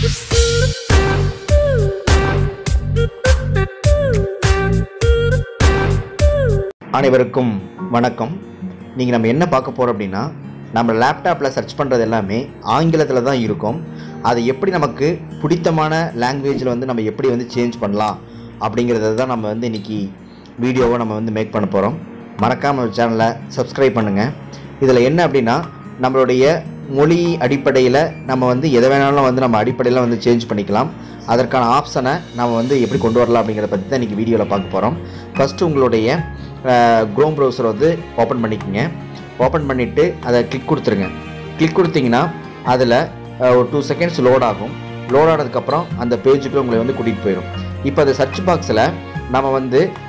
அனைவருக்கும் வணக்கம். நீங்கள் நம்ம என்ன பார்க்க போகிறோம் அப்படின்னா, நம்ம லேப்டாப்பில் சர்ச் பண்ணுறது எல்லாமே ஆங்கிலத்தில் தான் இருக்கும். அதை எப்படி நமக்கு பிடித்தமான லாங்குவேஜில் நம்ம எப்படி சேஞ்ச் பண்ணலாம் அப்படிங்கிறத தான் நம்ம இன்றைக்கி வீடியோவை நம்ம மேக் பண்ண போகிறோம். மறக்காமல் சேனலை சப்ஸ்கிரைப் பண்ணுங்கள். இதில் என்ன அப்படின்னா, நம்மளுடைய மொழி அடிப்படையில் நம்ம எதை வேணாலும் நம்ம அடிப்படையில் சேஞ்ச் பண்ணிக்கலாம். அதற்கான ஆப்ஷனை நம்ம எப்படி கொண்டு வரலாம் அப்படிங்கிறத பற்றி தான் இன்றைக்கி வீடியோவில் பார்க்க போகிறோம். ஃபஸ்ட்டு உங்களுடைய க்ரோம் ப்ரௌசரை ஓப்பன் பண்ணிக்கோங்க. ஓப்பன் பண்ணிவிட்டு அதை கிளிக் கொடுத்துருங்க. கிளிக் கொடுத்தீங்கன்னா அதில் ஒரு 2 செகண்ட்ஸ் லோட் ஆகும். லோட் ஆனதுக்கப்புறம் அந்த பேஜுக்கு உங்களை கூட்டிகிட்டு போயிடும். இப்போ அந்த சர்ச் பாக்ஸில் நம்ம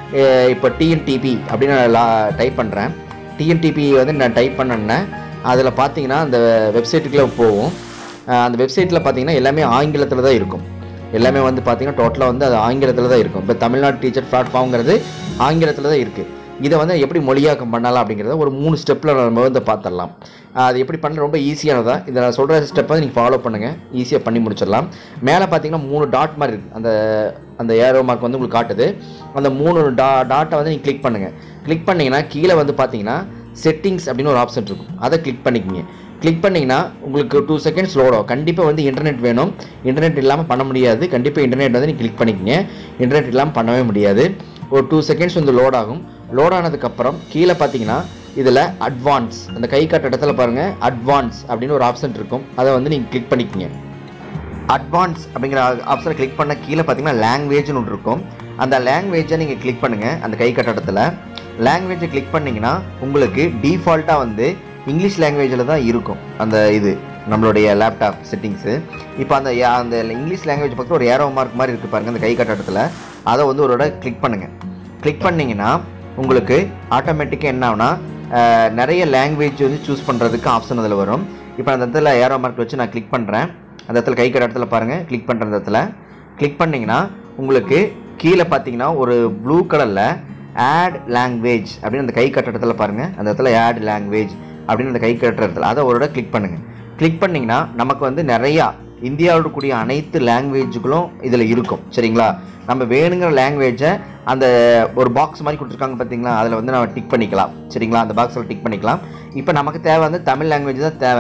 இப்போ டிஎன்டிபி அப்படின்னு நான் டைப் பண்ணுறேன். டிஎன்டிபி நான் டைப் பண்ணேன்னா அதில் பார்த்தீங்கன்னா அந்த வெப்சைட்டுக்குள்ளே போகும். அந்த வெப்சைட்டில் பார்த்தீங்கன்னா எல்லாமே ஆங்கிலத்தில் தான் இருக்கும். எல்லாமே பார்த்தீங்கன்னா டோட்டலாக அது ஆங்கிலத்தில் தான் இருக்கும். இப்போ தமிழ்நாடு டீச்சர் பிளாட்ஃபார்ம்ங்கிறது ஆங்கிலத்தில் தான் இருக்குது. இதை எப்படி மொழியாக்கம் பண்ணலாம் அப்படிங்கிறத ஒரு 3 ஸ்டெப்பில் நம்ம பார்த்துடலாம். அது எப்படி பண்ண ரொம்ப ஈஸியானதான். இதை நான் சொல்கிற ஸ்டெப்பை நீங்கள் ஃபாலோ பண்ணுங்கள், ஈஸியாக பண்ணி முடிச்சிடலாம். மேலே பார்த்தீங்கன்னா 3 டாட் மாதிரி இருக்குது. அந்த ஏரோ மார்க் உங்களுக்கு காட்டுது. அந்த 3 டாட்டை நீங்கள் கிளிக் பண்ணுங்கள். கிளிக் பண்ணிங்கன்னா கீழே பார்த்தீங்கன்னா செட்டிங்ஸ் அப்படின்னு ஒரு ஆப்ஷன் இருக்கும். அதை கிளிக் பண்ணிக்கிங்க. கிளிக் பண்ணிங்கன்னா உங்களுக்கு 2 செகண்ட்ஸ் லோட் ஆகும். கண்டிப்பாக இன்டர்நெட் வேணும். இன்டர்நெட் இல்லாமல் பண்ண முடியாது. கண்டிப்பாக இன்டர்நெட் நீங்கள் கிளிக் பண்ணிக்கிங்க. இன்டர்நெட் இல்லாமல் பண்ணவே முடியாது. ஒரு 2 செகண்ட்ஸ் லோட் ஆகும். லோட் ஆனதுக்கப்புறம் கீழே பார்த்தீங்கன்னா இதில் அட்வான்ஸ், அந்த கை காட்ட இடத்துல பாருங்கள், அட்வான்ஸ் அப்படின்னு ஒரு ஆப்ஷன் இருக்கும். அதை நீங்கள் கிளிக் பண்ணிக்கிங்க. அட்வான்ஸ் அப்படிங்கிற ஆப்ஷனை கிளிக் பண்ண கீழே பார்த்தீங்கன்னா லாங்குவேஜ்னு ஒன்று இருக்கும். அந்த லாங்குவேஜை நீங்கள் கிளிக் பண்ணுங்கள். அந்த கை காட்ட இடத்துல லாங்குவேஜை கிளிக் பண்ணிங்கன்னா உங்களுக்கு டிஃபால்ட்டாக இங்கிலீஷ் லாங்குவேஜில் தான் இருக்கும். அந்த இது நம்மளுடைய லேப்டாப் செட்டிங்ஸு. இப்போ அந்த இங்கிலீஷ் லாங்குவேஜ் பக்கத்தில் ஒரு ஏரோ மார்க் மாதிரி இருக்குது பாருங்கள், அந்த கை காட்ட இடத்துல. அதை ஒரு தடவை கிளிக் பண்ணுங்கள். கிளிக் பண்ணிங்கன்னா உங்களுக்கு ஆட்டோமேட்டிக்காக என்ன ஆகுனா நிறைய லாங்குவேஜ் சூஸ் பண்ணுறதுக்கு ஆப்ஷன் அதில் வரும். இப்போ அந்த இடத்துல ஏரோ மார்க் வச்சு நான் கிளிக் பண்ணுறேன். அந்த இடத்துல கை காட்ட இடத்துல பாருங்கள், கிளிக் பண்ணுற இடத்துல கிளிக் பண்ணிங்கன்னா உங்களுக்கு கீழே பார்த்தீங்கன்னா ஒரு ப்ளூ கலரில் ஆட் லாங்குவேஜ் அப்படின்னு அந்த கை காட்ட இடத்துல பாருங்கள். அந்த இடத்துல ஆட் லாங்குவேஜ் அப்படின்னு அந்த கை காட்டுற இடத்துல அதை ஒரு கிளிக் பண்ணுங்கள். கிளிக் பண்ணிங்கன்னா நமக்கு நிறையா இந்தியாவில் இருக்கக்கூடிய அனைத்து லாங்குவேஜுகளும் இதில் இருக்கும். சரிங்களா? நம்ம வேணுங்கிற லாங்குவேஜை அந்த ஒரு பாக்ஸ் மாதிரி கொடுத்துருக்காங்க பார்த்தீங்களா, அதில் நம்ம டிக் பண்ணிக்கலாம். சரிங்களா? அந்த பாக்ஸில் டிக் பண்ணிக்கலாம். இப்போ நமக்கு தேவை தமிழ் லாங்குவேஜ் தான் தேவை.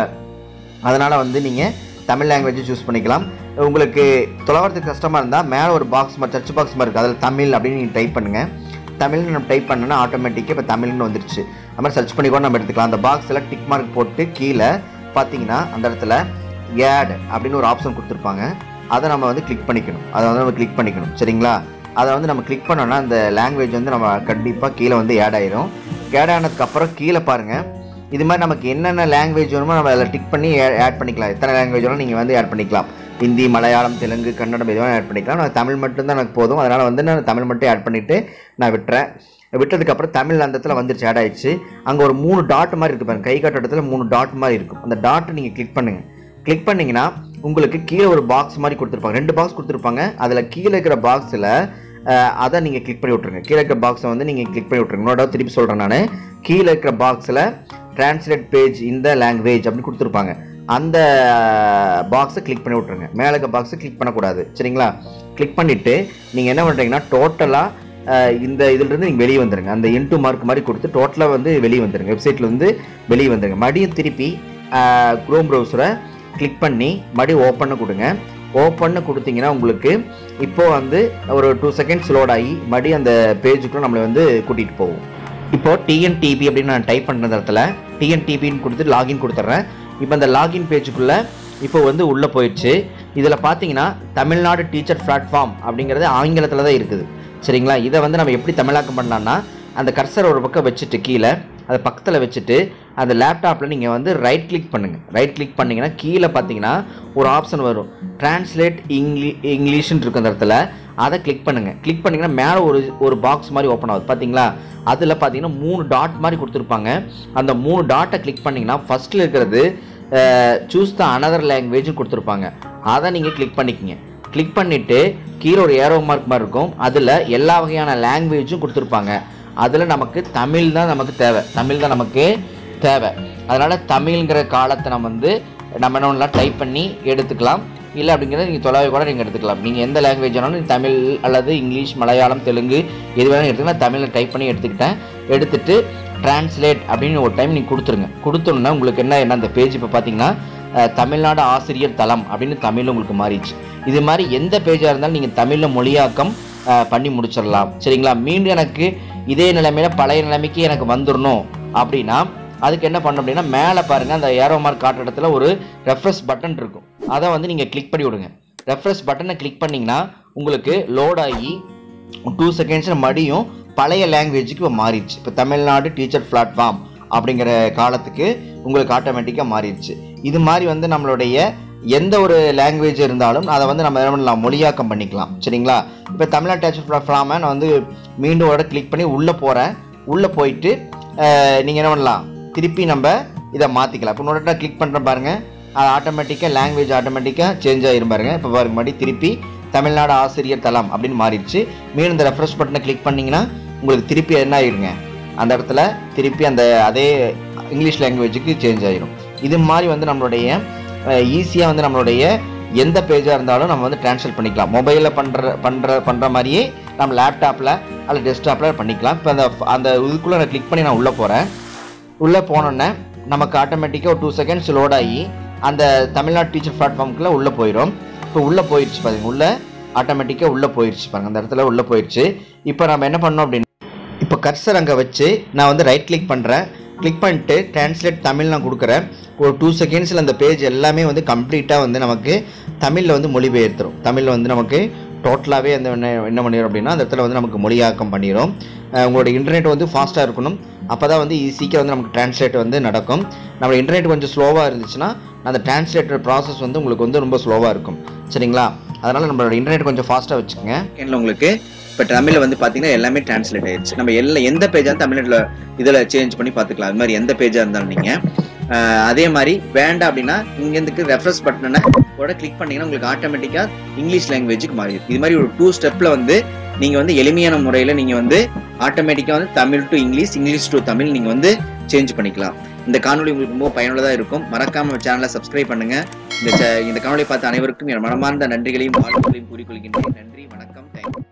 அதனால் நீங்கள் தமிழ் லாங்குவேஜை சூஸ் பண்ணிக்கலாம். உங்களுக்கு தொலைவரத்துக்கு கஷ்டமாக இருந்தால் மேலே ஒரு பாக்ஸ் மாதிரி, சர்ச் பாக்ஸ் மாதிரி இருக்குது. அதில் தமிழ் அப்படின்னு நீங்கள் டைப் பண்ணுங்கள். தமிழ்னு நம்ம டைப் பண்ணோன்னா ஆட்டோமேட்டிக்காக இப்போ தமிழ்னு வந்துருச்சு. அது மாதிரி சர்ச் பண்ணி கூட நம்ம எடுத்துக்கலாம். அந்த பாக்ஸில் டிக் மார்க் போட்டு கீழே பார்த்தீங்கன்னா அந்த இடத்துல ஆட் அப்படின்னு ஒரு ஆப்ஷன் கொடுத்துருப்பாங்க. அதை நம்ம கிளிக் பண்ணிக்கணும். அதை நம்ம கிளிக் பண்ணிக்கணும். சரிங்களா? அதை நம்ம கிளிக் பண்ணோன்னா அந்த லாங்குவேஜ் நம்ம கண்டிப்பாக கீழே ஆட் ஆயிடும். ஆட் ஆனதுக்கப்புறம் கீழே பாருங்கள், இது மாதிரி நமக்கு என்னென்ன லாங்குவேஜ் வேணுமோ நம்ம அதில் டிக் பண்ணி ஆட் பண்ணிக்கலாம். எத்தனை லாங்குவேஜ் வேணும் நீங்கள் ஆட் பண்ணிக்கலாம். ஹிந்தி, மலையாளம், தெலுங்கு, கன்னடம் எதுவும் ஆட் பண்ணிக்கலாம். நான் தமிழ் மட்டும்தான் எனக்கு போதும். அதனால் நான் தமிழ் மட்டும் ஆட் பண்ணிவிட்டு நான் விட்டுறேன். விட்டதுக்கப்புறம் தமிழ் அந்த இடத்துல வந்துருச்சு, ஆட் ஆயிடுச்சு. அங்கே ஒரு 3 டாட் மாதிரி இருக்குது பாருங்கள், கை காட்ட இடத்துல 3 டாட் மாதிரி இருக்கும். அந்த டாட்டை நீங்கள் கிளிக் பண்ணுங்கள். கிளிக் பண்ணிங்கன்னா உங்களுக்கு கீழே ஒரு பாக்ஸ் மாதிரி கொடுத்துருப்பாங்க. 2 பாக்ஸ் கொடுத்துருப்பாங்க. அதில் கீழே இருக்கிற பாக்ஸில் அதை நீங்கள் கிளிக் பண்ணி விட்ருங்க. கீழே இருக்கிற பாக்ஸை நீங்கள் கிளிக் பண்ணி விட்ருங்க. இன்னொரு திருப்பி சொல்கிறேன் நான். கீழே இருக்கிற பாக்ஸில் டிரான்ஸ்லேட் பேஜ் இந்த லாங்குவேஜ் அப்படின்னு கொடுத்துருப்பாங்க. அந்த பாக்ஸை கிளிக் பண்ணி விட்ருங்க. மேலே இருக்க பாக்ஸை கிளிக் பண்ணக்கூடாது. சரிங்களா? கிளிக் பண்ணிவிட்டு நீங்கள் என்ன பண்ணுறீங்கன்னா டோட்டலாக இந்த இதிலிருந்து நீங்கள் வெளியே வந்துடுங்க. அந்த இன்டூ மார்க் மாதிரி கொடுத்து டோட்டலாக வெளியே வந்துடுங்க. வெப்சைட்டில் வெளியே வந்துடுங்க. மறுபடியும் திருப்பி க்ரோம் ப்ரௌசரை கிளிக் பண்ணி மறுபடியும் ஓப்பன்னு கொடுங்க. ஓப்பன்னு கொடுத்தீங்கன்னா உங்களுக்கு இப்போது ஒரு 2 செகண்ட்ஸ் லோட் ஆகி மறுபடியும் அந்த பேஜுக்குள்ளே நம்மளை கூட்டிகிட்டு போகும். இப்போது டிஎன்டிபி அப்படின்னு நான் டைப் பண்ணுற இடத்துல டிஎன்டிபின்னு கொடுத்து லாகின் கொடுத்துட்றேன். இப்போ அந்த லாகின் பேஜுக்குள்ளே இப்போ உள்ளே போயிடுச்சு. இதில் பார்த்தீங்கன்னா தமிழ்நாடு டீச்சர் பிளாட்ஃபார்ம் அப்படிங்கிறது ஆங்கிலத்தில் தான் இருக்குது. சரிங்களா? இதை நம்ம எப்படி தமிழாக்கம் பண்ணலான்னா, அந்த கர்சர் ஒரு பக்கம் வச்சுட்டு கீழே அதை பக்கத்தில் வச்சுட்டு அந்த லேப்டாப்பில் நீங்கள் ரைட் கிளிக் பண்ணுங்கள். ரைட் கிளிக் பண்ணிங்கன்னா கீழே பார்த்தீங்கன்னா ஒரு ஆப்ஷன் வரும், டிரான்ஸ்லேட் இங்கிலீஷ்னு இருக்கும். அந்த இடத்துல அதை கிளிக் பண்ணுங்கள். கிளிக் பண்ணிங்கன்னா மேலே ஒரு பாக்ஸ் மாதிரி ஓப்பன் ஆகுது பார்த்தீங்களா? அதில் பார்த்தீங்கன்னா 3 டாட் மாதிரி கொடுத்துருப்பாங்க. அந்த 3 டாட்டை கிளிக் பண்ணிங்கன்னா ஃபஸ்ட்டில் இருக்கிறது சூஸ் த அனதர் லாங்குவேஜ்னு கொடுத்துருப்பாங்க. அதை நீங்கள் கிளிக் பண்ணிக்கங்க. கிளிக் பண்ணிவிட்டு கீழே ஒரு ஏரோ மார்க் மாதிரி இருக்கும். அதில் எல்லா வகையான லாங்குவேஜும் கொடுத்துருப்பாங்க. அதில் நமக்கு தமிழ் தான் நமக்கு தேவை. தமிழ் தான் நமக்கு தேவை. அதனால் தமிழ்ங்கிற காலத்தை நம்ம என்ன டைப் பண்ணி எடுத்துக்கலாம். இல்லை அப்படிங்கிறத நீங்கள் தொலைவை கூட நீங்கள் எடுத்துக்கலாம். நீங்கள் எந்த லாங்குவேஜ் வேணாலும் தமிழ் அல்லது இங்கிலீஷ், மலையாளம், தெலுங்கு எது வேணாலும் எடுத்துக்கலாம். தமிழில் டைப் பண்ணி எடுத்துட்டு டிரான்ஸ்லேட் அப்படின்னு ஒரு டைம் நீங்கள் கொடுத்தோன்னா உங்களுக்கு என்ன அந்த பேஜ் இப்போ பார்த்தீங்கன்னா தமிழ்நாடு ஆசிரியர் தளம் அப்படின்னு தமிழில் உங்களுக்கு மாறிடுச்சு. இது மாதிரி எந்த பேஜாக இருந்தாலும் நீங்கள் தமிழில் மொழியாக்கம் பண்ணி முடிச்சிடலாம். சரிங்களா? மீண்டும் எனக்கு இதே நிலைமையில் பழைய நிலைமைக்கு எனக்கு வந்துடணும் அப்படின்னா அதுக்கு என்ன பண்ணணும் அப்படின்னா, மேலே பாருங்கள் அந்த ஏரோ மார்க் காட்டுற இடத்துல ஒரு ரெஃப்ரெஷ் பட்டன் இருக்கும். அதை வந்து நீங்கள் கிளிக் பண்ணி விடுங்க. ரெஃப்ரெஷ் பட்டனை கிளிக் பண்ணிங்கன்னா உங்களுக்கு லோட் ஆகி 2 செகண்ட்ஸில் மறுபடியும் பழைய லாங்குவேஜுக்கு இப்போ மாறிடுச்சு. இப்போ தமிழ்நாடு டீச்சர் பிளாட்ஃபார்ம் அப்படிங்கிற காலத்துக்கு உங்களுக்கு ஆட்டோமேட்டிக்காக மாறிடுச்சு. இது மாதிரி வந்து நம்மளுடைய எந்த ஒரு லாங்குவேஜ் இருந்தாலும் அதை வந்து நம்ம என்ன பண்ணலாம், மொழியாக்கம் பண்ணிக்கலாம். சரிங்களா? இப்போ தமிழ்நாடு டீச்சர் பிளாட்ஃபார்மை நான் வந்து மீண்டும் ஒரு கிளிக் பண்ணி உள்ளே போகிறேன். உள்ளே போயிட்டு நீங்கள் என்ன பண்ணலாம், திருப்பி நம்ம இதை மாற்றிக்கலாம். இப்போ இன்னொரு கிளிக் பண்ணுற பாருங்கள், அது ஆட்டோமேட்டிக்காக லாங்குவேஜ் ஆட்டோமேட்டிக்காக சேஞ்ச் ஆகிரும் பாருங்க. இப்போ பாருங்க மறுபடியும் திருப்பி தமிழ்நாடு ஆசிரியர் தளம் அப்படின்னு மாறிடுச்சு. மீண்டும் இந்த ரெஃப்ரெஷ் பட்டனை கிளிக் பண்ணிங்கன்னா உங்களுக்கு திருப்பி என்ன ஆகிடுங்க, அந்த இடத்துல திருப்பி அதே இங்கிலீஷ் லாங்குவேஜுக்கு சேஞ்ச் ஆகிடும். இது மாதிரி வந்து நம்மளுடைய ஈஸியாக வந்து நம்மளுடைய எந்த பேஜாக இருந்தாலும் நம்ம வந்து ட்ரான்ஸ்லேட் பண்ணிக்கலாம். மொபைலில் பண்ணுற மாதிரியே நம்ம லேப்டாப்பில் அல்லது டெஸ்க்டாப்பில் பண்ணிக்கலாம். இப்போ அந்த இதுக்குள்ளே நான் கிளிக் பண்ணி நான் உள்ளே போகிறேன். உள்ளே போனோன்னே நமக்கு ஆட்டோமேட்டிக்காக ஒரு 2 செகண்ட்ஸ் லோட் ஆகி அந்த தமிழ்நாடு டீச்சர் பிளாட்ஃபார்முக்குள்ளே உள்ளே போயிடும். இப்போ உள்ளே போயிடுச்சு பாருங்கள், உள்ளே ஆட்டோமேட்டிக்காக உள்ளே போயிடுச்சு பாருங்கள், அந்த இடத்துல உள்ளே போயிடுச்சு. இப்போ நம்ம என்ன பண்ணோம் அப்படின்னா, இப்போ கர்சர் அங்கே வச்சு நான் வந்து ரைட் கிளிக் பண்ணுறேன். கிளிக் பண்ணிட்டு டிரான்ஸ்லேட் தமிழ் நான் கொடுக்குறேன். ஒரு 2 செகண்ட்ஸில் அந்த பேஜ் எல்லாமே வந்து கம்ப்ளீட்டாக வந்து நமக்கு தமிழில் வந்து மொழிபெயர்த்துரும். தமிழில் வந்து நமக்கு டோட்டலாகவே அந்த என்ன பண்ணிடும் அப்படின்னா அந்த இடத்துல வந்து நமக்கு மொழியாக்கம் பண்ணிடும். உங்களோட இன்டர்நெட் வந்து ஃபாஸ்ட்டாக இருக்கணும். அப்போ தான் வந்து ஈஸியாக வந்து நமக்கு டிரான்ஸ்லேட் வந்து நடக்கும். நம்ம இன்டர்நெட் கொஞ்சம் ஸ்லோவாக இருந்துச்சுன்னா அந்த டிரான்ஸ்லேட்டர் ப்ராசஸ் வந்து உங்களுக்கு வந்து ரொம்ப ஸ்லோவாக இருக்கும். சரிங்களா? அதனால் நம்மளோட இன்டர்நெட் கொஞ்சம் ஃபாஸ்ட்டாக வச்சுக்கோங்க. உங்களுக்கு இப்போ தமிழில் வந்து பார்த்தீங்கன்னா எல்லாமே டிரான்ஸ்லேட் ஆயிடுச்சு. நம்ம எந்த பேஜாக தமிழ்நாட்டில் இதில் சேஞ்ச் பண்ணி பார்த்துக்கலாம். அது மாதிரி எந்த பேஜாக இருந்தாலும் நீங்கள் அதே மாதிரி வேண்டாம் அப்படின்னா இங்கேருந்து ரெஃப்ரெஷ் பட்டனை கூட கிளிக் பண்ணிங்கன்னா உங்களுக்கு ஆட்டோமேட்டிக்காக இங்கிலீஷ் லாங்குவேஜுக்கு மாறிடுது. இது மாதிரி ஒரு 2 ஸ்டெப்பில் வந்து நீங்கள் வந்து எளிமையான முறையில் நீங்கள் வந்து ஆட்டோமேட்டிக்காக வந்து Tamil to English, English to Tamil நீங்கள் வந்து சேஞ்ச் பண்ணிக்கலாம். இந்த காணொலி உங்களுக்கு ரொம்ப பயனுள்ளதாக இருக்கும். மறக்காம சேனலை சப்ஸ்கிரைப் பண்ணுங்கள். இந்த காணொலியை பார்த்த அனைவருக்கும் என் மனமார்ந்த நன்றிகளையும் வாழ்த்துக்களையும் கூறிக்கொள்கின்றேன். நன்றி, வணக்கம், தேங்க்யூ.